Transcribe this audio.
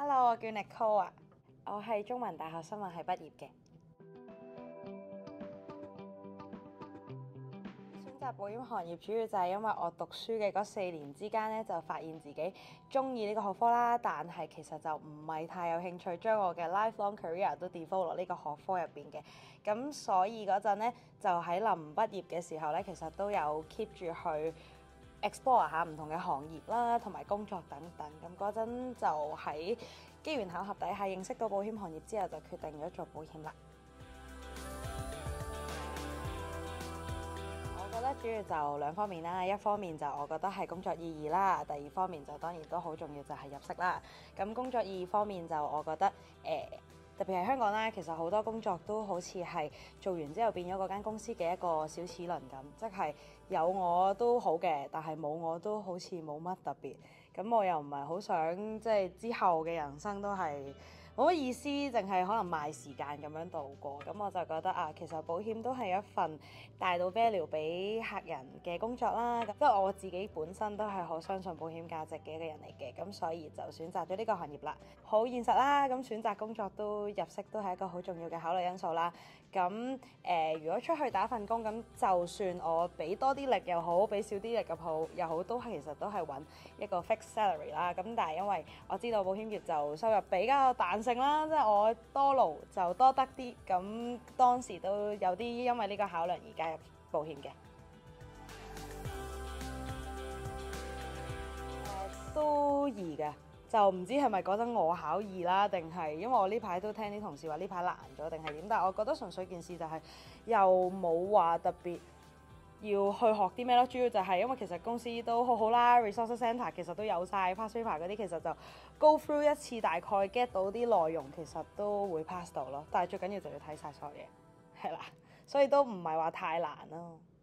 Hello，我叫 Nicole 啊，我係中文大學新聞系畢業嘅。選擇保險行業主要就係因為我讀書嘅嗰4年之間咧，就發現自己中意呢個學科啦，但係其實就唔係太有興趣將我嘅 lifelong career 都 devote 落呢個學科入邊嘅。咁所以嗰陣咧，就喺臨畢業嘅時候咧，其實都有 keep 住去 explore 下唔同嘅行業啦，同埋工作等等。咁嗰陣就喺機緣巧合底下認識到保險行業之後，就決定咗做保險啦。我覺得主要就兩方面啦，一方面就我覺得係工作意義啦，第二方面就當然都好重要就係入息啦。咁工作意義方面就我覺得特別係香港啦，其實好多工作都好似係做完之後變咗嗰間公司嘅一個小齒輪咁，即係有我都好嘅，但係冇我都好似冇乜特別。咁我又唔係好想即係之後嘅人生都係冇乜意思，淨係可能賣時間咁樣度過。咁我就覺得啊，其實保險都係一份帶到 value 俾客人嘅工作啦。咁即係我自己本身都係好相信保險價值嘅一個人嚟嘅，咁所以就選擇咗呢個行業啦。好現實啦，咁選擇工作都入息都係一個好重要嘅考慮因素啦。咁如果出去打份工，咁就算我俾多啲力又好，俾少啲力又好，都係其實都係揾一個 fixed salary 啦。咁但係因為我知道保險業就收入比較彈性啦，即係我多勞就多得啲。咁當時都有啲因為呢個考量而加入保險嘅。都易嘅。就唔知係咪嗰陣我考易啦，定係因為我呢排都聽啲同事話呢排難咗定係點？但係我覺得純粹件事就係又冇話特別要去學啲咩咯，主要就係因為其實公司都好好啦，resource centre 其實都有晒 pass paper 嗰啲，其實就 go through 一次大概 get 到啲內容，其實都會 pass 到咯。但係最緊要就要睇晒所有嘢，係啦，所以都唔係話太難咯。